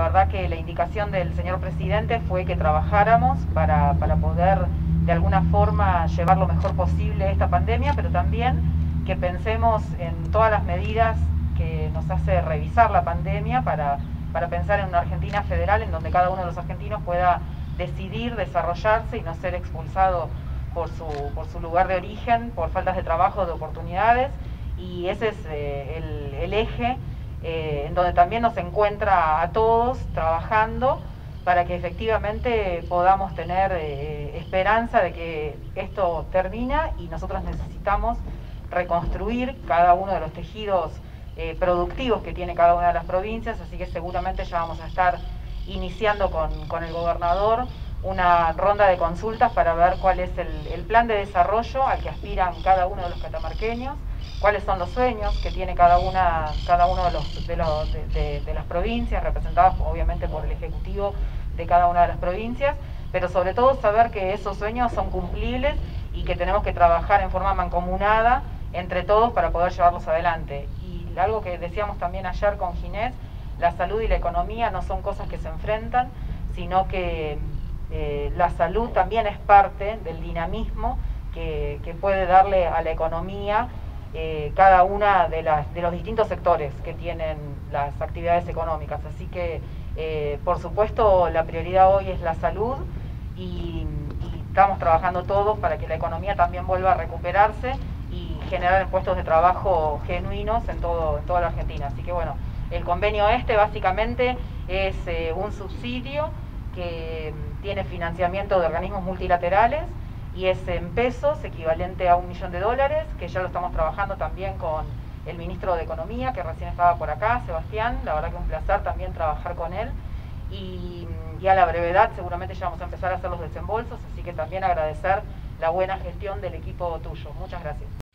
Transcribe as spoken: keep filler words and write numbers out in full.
verdad que la indicación del señor presidente fue que trabajáramos para, para poder de alguna forma llevar lo mejor posible esta pandemia, pero también que pensemos en todas las medidas que nos hace revisar la pandemia para, para pensar en una Argentina federal en donde cada uno de los argentinos pueda decidir desarrollarse y no ser expulsado por su, por su lugar de origen, por faltas de trabajo, de oportunidades, y ese es eh, el, el eje eh, en donde también nos encuentra a todos trabajando para que efectivamente podamos tener eh, esperanza de que esto termina, y nosotros necesitamos reconstruir cada uno de los tejidos eh, productivos que tiene cada una de las provincias, así que seguramente ya vamos a estar iniciando con, con el gobernador una ronda de consultas para ver cuál es el, el plan de desarrollo al que aspiran cada uno de los catamarqueños, cuáles son los sueños que tiene cada una cada uno de, los, de, los, de, de, de las provincias, representadas obviamente por el Ejecutivo de cada una de las provincias, pero sobre todo saber que esos sueños son cumplibles y que tenemos que trabajar en forma mancomunada entre todos para poder llevarlos adelante. Y algo que decíamos también ayer con Ginés, la salud y la economía no son cosas que se enfrentan, sino que eh, la salud también es parte del dinamismo que, que puede darle a la economía eh, cada una de, las, de los distintos sectores que tienen las actividades económicas. Así que, eh, por supuesto, la prioridad hoy es la salud y, y estamos trabajando todos para que la economía también vuelva a recuperarse y generar puestos de trabajo genuinos en, todo, en toda la Argentina. Así que bueno, el convenio este básicamente es eh, un subsidio que tiene financiamiento de organismos multilaterales y es en pesos, equivalente a un millón de dólares, que ya lo estamos trabajando también con el ministro de Economía, que recién estaba por acá, Sebastián. La verdad que un placer también trabajar con él. Y, y a la brevedad seguramente ya vamos a empezar a hacer los desembolsos, así que también agradecer la buena gestión del equipo tuyo. Muchas gracias.